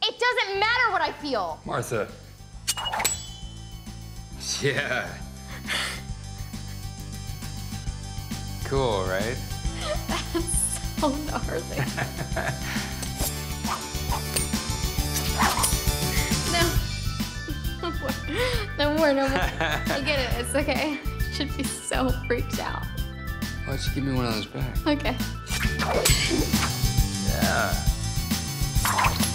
It doesn't matter what I feel. Martha. Yeah. Cool, right? That's so gnarly. No more. I get it, it's okay. I should be so freaked out. Why don't you give me one of those back? Okay. Yeah.